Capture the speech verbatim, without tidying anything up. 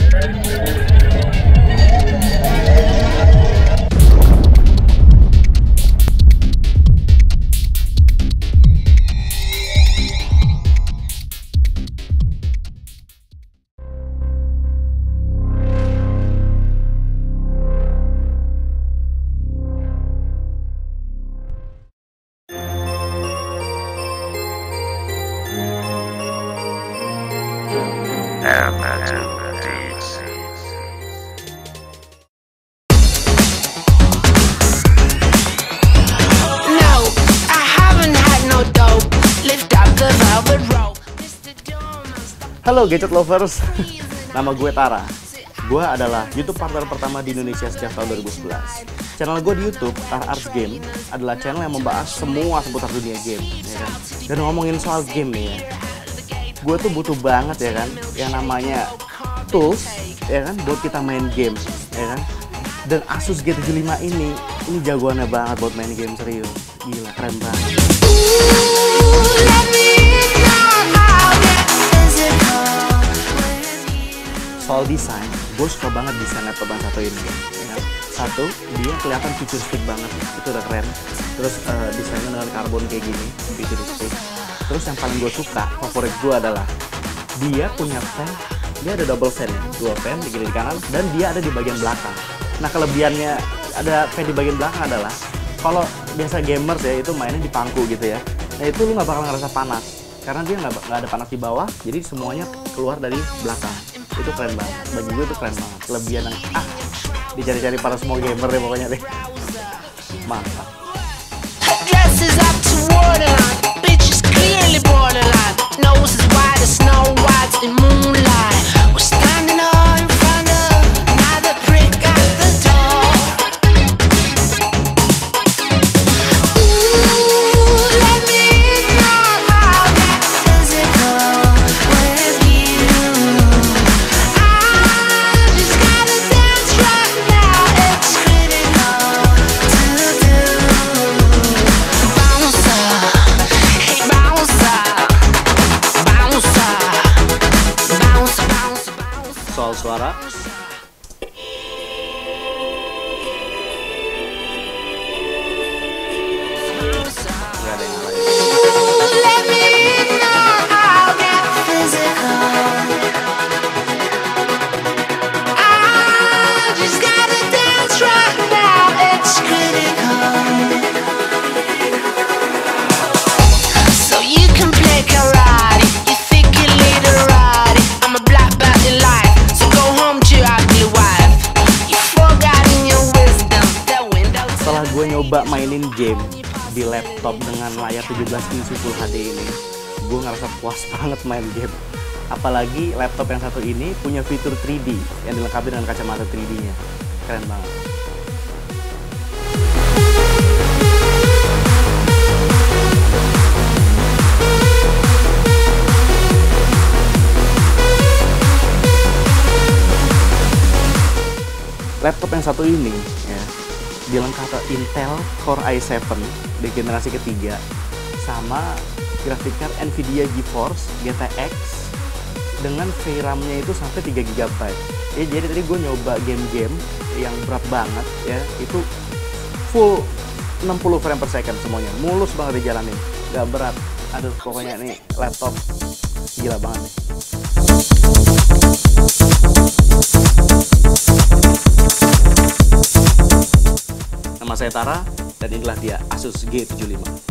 Halo Gadget Lovers, nama gue Tara. Gue adalah YouTube partner pertama di Indonesia sejak tahun dua ribu sebelas. Channel gue di YouTube, Tara Arts Game, adalah channel yang membahas semua seputar dunia game, ya kan? Dan ngomongin soal game nih ya, gue tuh butuh banget ya kan, yang namanya tools, ya kan, buat kita main game, ya kan? Dan Asus G tujuh puluh lima ini, ini jagoannya banget buat main game serius. Gila, keren banget. Soal desain, gue suka banget desain laptop yang satu ini ya. Satu, dia kelihatan futuristik banget, itu udah keren. Terus uh, desainnya dengan karbon kayak gini, futuristik. Terus yang paling gue suka, favorit gue adalah dia punya fan, dia ada double fan ya, dua fan di kiri di kanan, dan dia ada di bagian belakang. Nah kelebihannya ada fan di bagian belakang adalah kalau biasa gamers ya itu mainnya di pangku gitu ya. Nah itu lu nggak bakal ngerasa panas karena dia nggak nggak ada panas di bawah, jadi semuanya keluar dari belakang. Itu keren banget, bagi gue itu keren banget. Kelebihan yang ah dicari-cari para semua gamer deh pokoknya deh. Mantap. Soal suara, nggak ada yang lain. Gue nyoba mainin game di laptop dengan layar tujuh belas inci Full H D ini, gue ngerasa puas banget main game. Apalagi laptop yang satu ini punya fitur tiga D yang dilengkapi dengan kacamata tiga D-nya. Keren banget. Laptop yang satu ini ya, dilengkapi Intel Core i tujuh di generasi ketiga sama graphic card Nvidia GeForce G T X dengan V RAM-nya itu sampai tiga giga byte. Ya, jadi tadi gue nyoba game-game yang berat banget ya, itu full enam puluh frame per second semuanya, mulus banget dijalanin, gak berat. Aduh, pokoknya nih laptop gila banget nih. Nama saya Tara, dan inilah dia Asus G tujuh puluh lima.